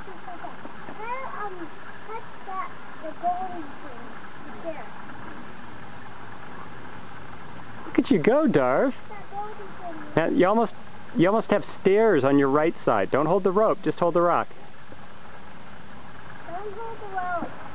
touch that, the golden thing. There. Look at you go, Darv. That golden thing. Now, you almost have stairs on your right side. Don't hold the rope, just hold the rock. Don't hold the rope.